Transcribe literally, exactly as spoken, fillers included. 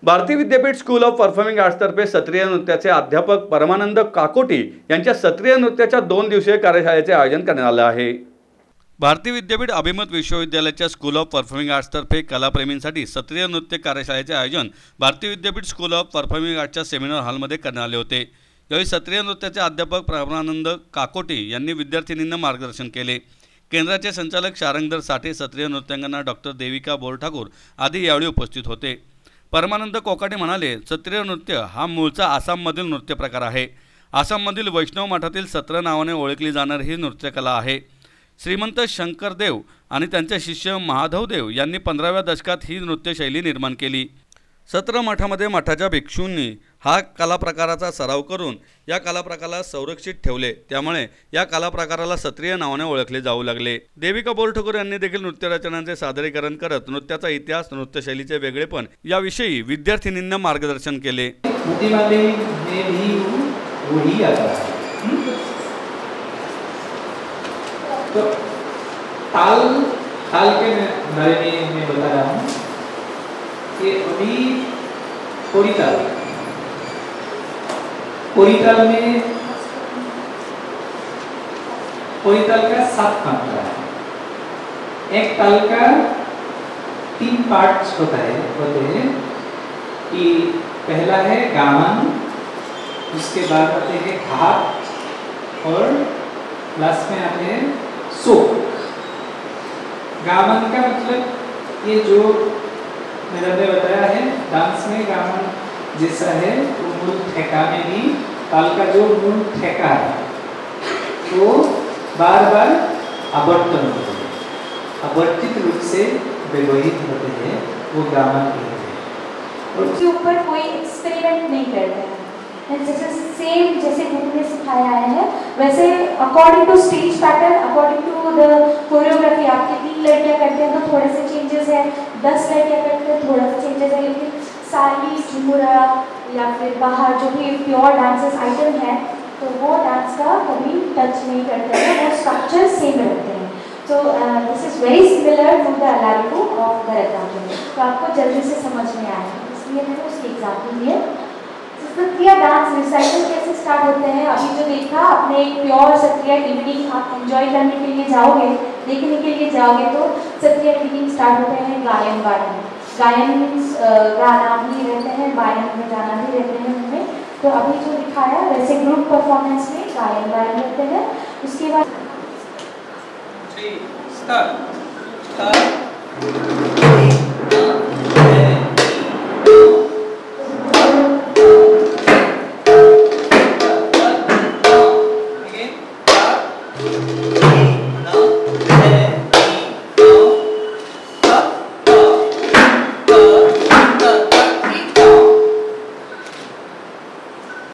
Bharti Vidyapeeth school of performing आर्ट्सतर्फे सत्रीय नृत्याचे अध्यापक परमानंद काकोटी यांच्या सत्रीय नृत्याच्या दोन दिवसीय कार्यशाळेचे आयोजन करण्यात आले आहे। भारती विद्यापीठ अभिमत विश्वविद्यालयाच्या स्कूल ऑफ परफॉर्मिंग आर्ट्सतर्फे कलाप्रेमींसाठी सत्रीय नृत्य कार्यशाळेचे आयोजन Bharati Vidyapeeth school of performing आर्ट्सच्या सेमिनार हॉलमध्ये करण्यात आले होते। यावेळी सत्रीय नृत्याचे अध्यापक परमानंद काकोटी यांनी विद्यार्थिनींना मार्गदर्शन केले। केंद्राचे संचालक शारंगधर साठे, सत्रीय नृत्यांगना डॉक्टर देविका बोरठाकूर आदी यावेळी उपस्थित होते। परमानंद कोकाटे म्हणाले, सत्रीय नृत्य हा मूळचा आसाममधील नृत्य प्रकार आहे। आसाममधील वैष्णव मठातील सत्र नावाने ओळखली जाणारी ही नृत्यकला आहे। श्रीमंत शंकरदेव आणि त्यांचे शिष्य महाधवदेव यांनी पंधराव्या दशकात ही नृत्यशैली निर्माण केली। सत्र मठामध्ये मठाच्या भिक्षूंनी हा कला प्रकाराचा सराव करून या कला प्रकाराला संरक्षित ठेवले, त्यामुळे या कला प्रकाराला सत्रीय नावाने ओळखले जाऊ लागले। देविका बोरठाकूर यांनी देखील नृत्य रचनांचे सादरीकरण करत नृत्याचा इतिहास, नृत्यशैलीचे वेगळेपण याविषयी विद्यार्थिनींना मार्गदर्शन केले। तो ताल ताल के बारे में मैं बता रहा हूँ कि अभी कोरी ताल कोरी ताल में कोरी ताल का सात मात्रा है। एक ताल का तीन पार्ट्स होता है होते हैं कि पहला है गामन, उसके बाद आते हैं घाट और लास्ट में आते हैं सोक। गामन का मतलब ये जो मैंने बताया है डांस में गामन जैसा है, तो मूल ठेका में भी ताल का जो मूल ठेका है वो बार बार आवर्तन होते हैं, आवर्तित रूप से व्यवहित होते हैं, वो गामन कहते हैं। और उसके ऊपर कोई एक्सपेरिमेंट नहीं करते हैं, जैसे सेम जैसे गुरु ने सिखाया है वैसे according to stage pattern, according to the choreography. आपके तीन लड़कियां करते हैं तो थोड़े से चेंजेस है, दस लड़कियां करते हैं थोड़ा सा चेंजेस है, लेकिन सारी झुमुरा या फिर बाहर जो भी प्योर डांसेस आइटम है तो वो डांस का कभी टच नहीं करते हैं, वो स्ट्रक्चर सेम रखते हैं। तो this is very similar to the alarippu of Bharatanatyam, तो आपको जल्दी से समझ में आएगा, इसलिए मैंने उसकी एग्जाम्पल दिए। सत्रिया डांस रिसाइटल कैसे स्टार्ट होते हैं, अभी जो देखा आपने एक प्योर सत्रिया इवनिंग आप एंजॉय करने के लिए जाओगे, देखने के लिए जाओगे तो सत्रिया इवनिंग स्टार्ट होते हैं गायन वायन। गायन मीन्स गाना भी रहते हैं, वायन में गाना भी रहते हैं उनमें। तो अभी जो दिखाया वैसे ग्रुप परफॉर्मेंस में गायन वायन रहते हैं। उसके बाद